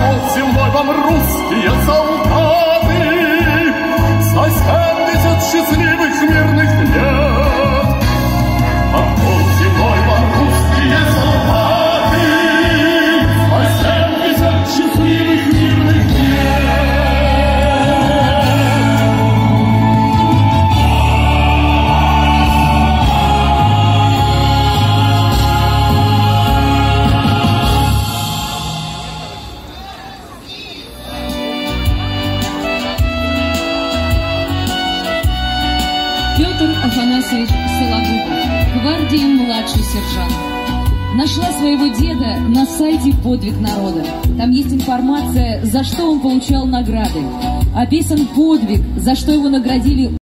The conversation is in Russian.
вот земной вам русские солдаты, за 70 счастливых мирных лет. А вот земной вам русские солдаты, за 70 счастливых мирных лет. Петр Афанасьевич Сологубов, гвардии младший сержант. Нашла своего деда на сайте «Подвиг народа». Там есть информация, за что он получал награды. Описан подвиг, за что его наградили